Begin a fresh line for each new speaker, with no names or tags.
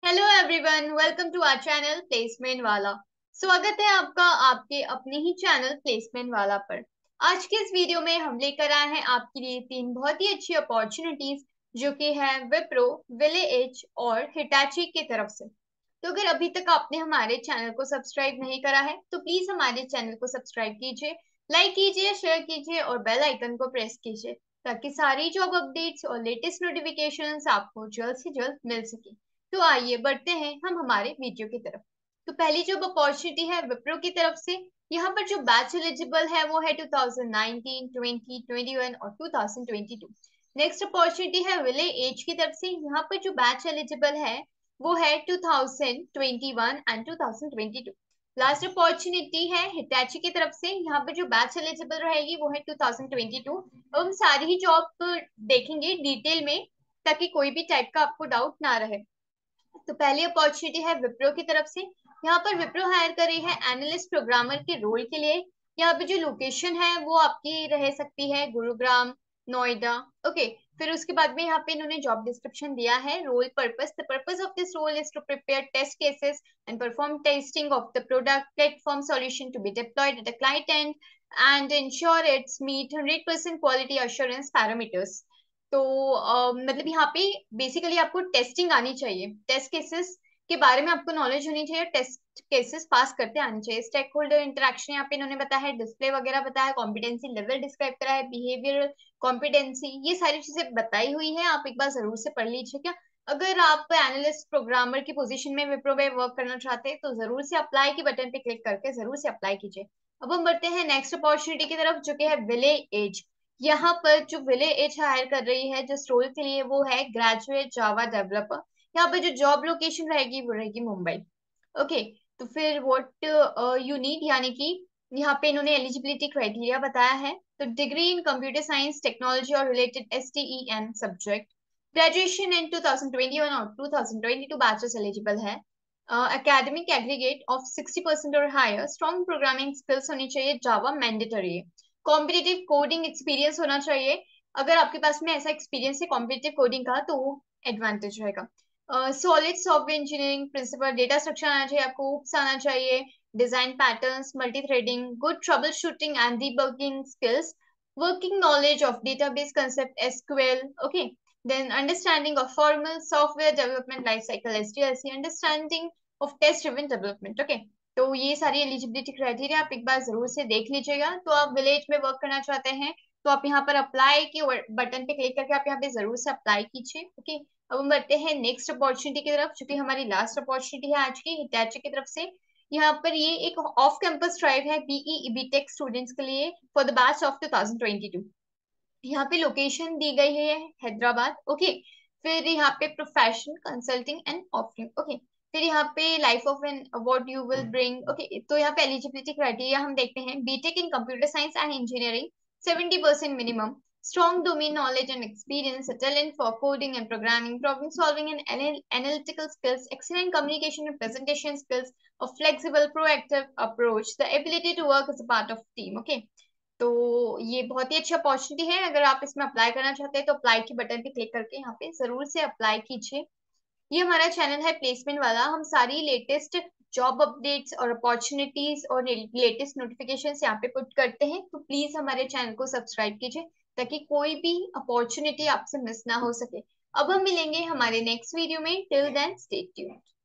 Hello everyone, welcome to our channel placement वाला। स्वागत है आपका आपके अपने ही चैनल प्लेसमेंट वाला पर। आज के इस वीडियो में हम लेकर आए हैं आपके लिए तीन बहुत ही अच्छी अपॉर्चुनिटीज, जो कि है विप्रो, विले एज और हिटाची की तरफ से। तो अगर अभी तक आपने हमारे चैनल को सब्सक्राइब नहीं करा है तो प्लीज हमारे चैनल को सब्सक्राइब कीजिए, लाइक कीजिए, शेयर कीजिए और बेल आइकन को प्रेस कीजिए, ताकि सारी जॉब अपडेट्स और लेटेस्ट नोटिफिकेशंस आपको जल्द से जल्द मिल सके। तो आइए बढ़ते हैं हम हमारे वीडियो की तरफ। तो पहली जो अपॉर्चुनिटी है विप्रो की तरफ से, यहाँ पर जो बैच एलिजिबल है वो है 2019, 20, 21 और 2022। नेक्स्ट अपॉर्चुनिटी है विले एज की तरफ से, यहाँ पर जो बैच एलिजिबल है वो है 2021 एंड 2022। लास्ट अपॉर्चुनिटी है हिटैची की तरफ से, यहाँ पर जो बैच एलिजिबल रहेगी वो है 2022। अब हम सारी ही जॉब देखेंगे डिटेल में, ताकि कोई भी टाइप का आपको डाउट ना रहे। तो पहली अपॉर्चुनिटी है विप्रो की तरफ से। यहाँ पर विप्रो हायर कर रही है एनालिस्ट प्रोग्रामर के रोल के लिए। यहाँ पे जो लोकेशन है वो आपकी रह सकती है गुरुग्राम, नोएडा। ओके, फिर उसके बाद में यहाँ पे इन्होंने जॉब डिस्क्रिप्शन दिया है। Role purpose: the purpose of this role is to prepare test cases and perform testing of the product platform solution to be deployed at the client end ensure it's meet 100% quality assurance parameters। तो मतलब यहाँ पे basically आपको testing आनी चाहिए, test cases के बारे में आपको नॉलेज होनी चाहिए, टेस्ट केसेस पास करते आनी चाहिए। स्टेक होल्डर इंटरेक्शन यहाँ पे इन्होंने बताया है, डिस्प्ले वगैरह बताया, कॉम्पिटेंसी लेवल डिस्क्राइब करा है, बिहेवियरल कॉम्पिटेंसी, ये सारी चीजें बताई हुई है। आप एक बार जरूर से पढ़ लीजिए। क्या अगर आप एनालिस्ट प्रोग्रामर की पोजीशन में विप्रो में वर्क करना चाहते हैं तो जरूर से अप्लाई की बटन पे क्लिक करके जरूर से अप्लाई कीजिए। अब हम बढ़ते हैं नेक्स्ट अपॉर्चुनिटी की तरफ, जो कि है विले एज। यहाँ पर जो विले एज हायर कर रही है जिस रोल के लिए, वो है ग्रेजुएट जावा डेवलपर। यहाँ पर जो जॉब लोकेशन रहेगी वो रहेगी मुंबई। ओके, तो फिर व्हाट यू नीड, यानी कि यहाँ पे इन्होंने एलिजिबिलिटी क्राइटेरिया बताया है। तो degree in computer science technology और related STEM subject, graduation in 2021 और 2022 बैचेस एलिजिबल है। एकेडमिक एग्रीगेट ऑफ 60% और हायर, स्ट्रॉन्ग प्रोग्रामिंग स्किल्स होनी चाहिए, जावा मैंडेटरी है। कॉम्पिटिटिव कोडिंग एक्सपीरियंस होना चाहिए। अगर आपके पास में ऐसा एक्सपीरियंस है कॉम्पिटिटिव कोडिंग का तो वो एडवांटेज रहेगा। Solid software engineering principle, data structure आना चाहिए आपको, ऊप्स आना चाहिए, design patterns, multithreading, good troubleshooting and debugging skills, working knowledge of database concept SQL, okay, then understanding of formal software development lifecycle SDLC, understanding of test driven development, okay। तो ये सारी eligibility criteria आप एक बार जरूर से देख लीजिएगा। तो आप विलेज में वर्क करना चाहते हैं तो आप यहाँ पर अप्लाई के बटन पे क्लिक करके आप यहाँ पे जरूर से अप्लाई कीजिए। ओके, अब हम बढ़ते हैं नेक्स्ट अपॉर्चुनिटी की तरफ, जो कि हमारी लास्ट अपॉर्चुनिटी है आज की, हिटैची की तरफ से। यहाँ पर ये एक ऑफ कैंपस ड्राइव है बीई बीटेक स्टूडेंट्स के लिए फॉर द बैच ऑफ 2022। यहाँ पे लोकेशन दी गई है हैदराबाद। ओके, फिर यहाँ पे profession consulting and offering. Okay, फिर यहाँ पे life of an what you will bring. Okay, तो यहाँ पे एलिजिबिलिटी क्राइटेरिया हम देखते हैं, BTech in computer science and engineering 70% minimum, strong domain knowledge and experience, a talent for coding and programming, problem solving and analytical skills, excellent communication and presentation skills, a flexible, proactive approach, the ability to work as a part of team. Okay, तो ये बहुत ही अच्छी opportunity है। अगर आप इसमें apply करना चाहते हैं तो अप्लाई के बटन पे क्लिक करके यहाँ पे जरूर से अप्लाई कीजिए। ये हमारा चैनल है प्लेसमेंट वाला, हम सारी लेटेस्ट जॉब अपडेट्स और अपॉर्चुनिटीज और लेटेस्ट नोटिफिकेशंस यहाँ पे पुट करते हैं। तो प्लीज हमारे चैनल को सब्सक्राइब कीजिए, ताकि कोई भी अपॉर्चुनिटी आपसे मिस ना हो सके। अब हम मिलेंगे हमारे नेक्स्ट वीडियो में। Till then stay tuned.